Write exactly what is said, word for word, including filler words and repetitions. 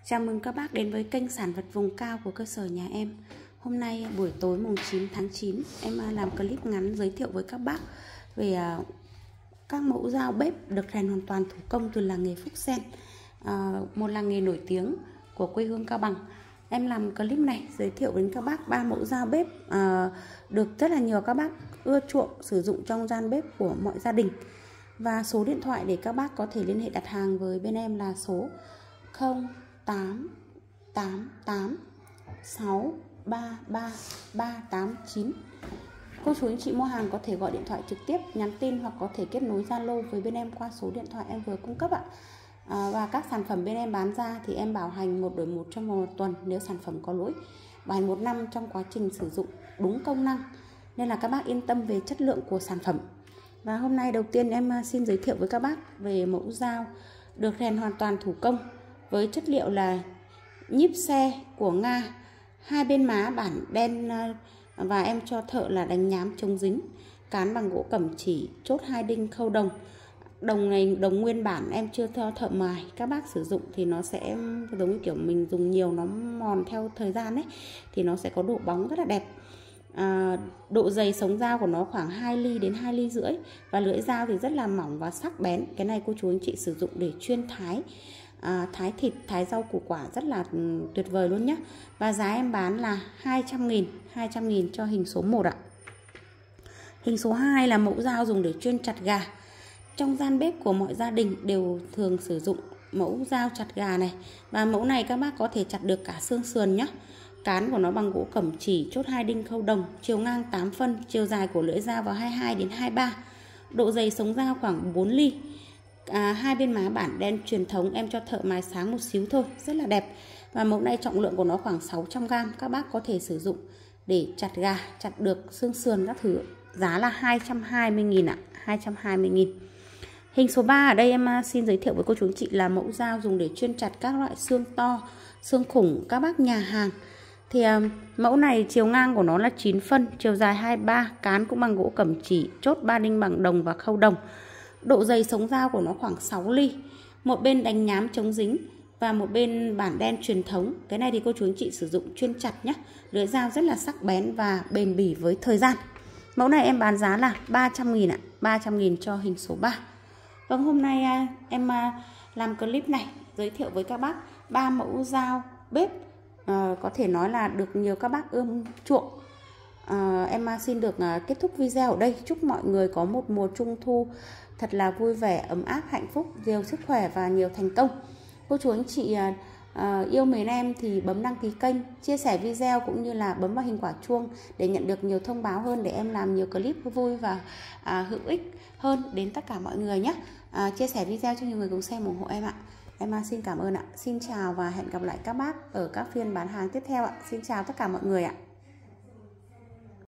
Chào mừng các bác đến với kênh sản vật vùng cao của cơ sở nhà em. Hôm nay buổi tối mùng chín tháng chín, em làm clip ngắn giới thiệu với các bác về các mẫu dao bếp được rèn hoàn toàn thủ công từ làng nghề Phúc Sen, một làng nghề nổi tiếng của quê hương Cao Bằng. Em làm clip này giới thiệu đến các bác ba mẫu dao bếp được rất là nhiều các bác ưa chuộng sử dụng trong gian bếp của mọi gia đình. Và số điện thoại để các bác có thể liên hệ đặt hàng với bên em là số không tám tám tám sáu ba ba ba tám chín. Cô chú anh chị mua hàng có thể gọi điện thoại trực tiếp, nhắn tin hoặc có thể kết nối Zalo với bên em qua số điện thoại em vừa cung cấp ạ. À, và các sản phẩm bên em bán ra thì em bảo hành một đổi một trong một tuần nếu sản phẩm có lỗi, bảo hành một năm trong quá trình sử dụng đúng công năng, nên là các bác yên tâm về chất lượng của sản phẩm. Và hôm nay đầu tiên em xin giới thiệu với các bác về mẫu dao được rèn hoàn toàn thủ công với chất liệu là nhíp xe của Nga, hai bên má bản đen và em cho thợ là đánh nhám chống dính, cán bằng gỗ cẩm chỉ, chốt hai đinh khâu đồng. Đồng này đồng nguyên bản, em chưa theo thợ mài. Các bác sử dụng thì nó sẽ giống như kiểu mình dùng nhiều nó mòn theo thời gian ấy, thì nó sẽ có độ bóng rất là đẹp. À, độ dày sống dao của nó khoảng hai ly đến hai ly rưỡi, và lưỡi dao thì rất là mỏng và sắc bén. Cái này cô chú anh chị sử dụng để chuyên thái à, thái thịt, thái rau củ quả rất là tuyệt vời luôn nhé. Và giá em bán là hai trăm nghìn, hai trăm nghìn cho hình số một ạ. Hình số hai là mẫu dao dùng để chuyên chặt gà. Trong gian bếp của mọi gia đình đều thường sử dụng mẫu dao chặt gà này. Và mẫu này các bác có thể chặt được cả xương sườn nhé. Cán của nó bằng gỗ cẩm chỉ, chốt hai đinh khâu đồng, chiều ngang tám phân, chiều dài của lưỡi dao vào hai mươi hai đến hai mươi ba. Độ dày sống dao khoảng bốn ly. À, hai bên má bản đen truyền thống, em cho thợ mài sáng một xíu thôi, rất là đẹp. Và mẫu này trọng lượng của nó khoảng sáu trăm gam, các bác có thể sử dụng để chặt gà, chặt được xương sườn các thứ. Giá là hai trăm hai mươi nghìn ạ, hai trăm hai mươi nghìn. Hình số ba ở đây em xin giới thiệu với cô chú anh chị là mẫu dao dùng để chuyên chặt các loại xương to, xương khủng các bác nhà hàng. Thì um, mẫu này chiều ngang của nó là chín phân, chiều dài hai mươi ba, cán cũng bằng gỗ cẩm chỉ, chốt ba đinh bằng đồng và khâu đồng. Độ dày sống dao của nó khoảng sáu ly. Một bên đánh nhám chống dính và một bên bản đen truyền thống. Cái này thì cô chú anh chị sử dụng chuyên chặt nhé. Lưỡi dao rất là sắc bén và bền bỉ với thời gian. Mẫu này em bán giá là ba trăm nghìn ạ, ba trăm nghìn cho hình số ba. Vâng, hôm nay em làm clip này giới thiệu với các bác ba mẫu dao bếp à, có thể nói là được nhiều các bác ưa chuộng. à, Em xin được kết thúc video ở đây. Chúc mọi người có một mùa trung thu thật là vui vẻ, ấm áp, hạnh phúc, nhiều sức khỏe và nhiều thành công. Cô chú anh chị à, yêu mến em thì bấm đăng ký kênh, chia sẻ video cũng như là bấm vào hình quả chuông để nhận được nhiều thông báo hơn, để em làm nhiều clip vui và à, hữu ích hơn đến tất cả mọi người nhé. À, chia sẻ video cho nhiều người cùng xem, ủng hộ em ạ. Em xin cảm ơn ạ. Xin chào và hẹn gặp lại các bác ở các phiên bán hàng tiếp theo ạ. Xin chào tất cả mọi người ạ.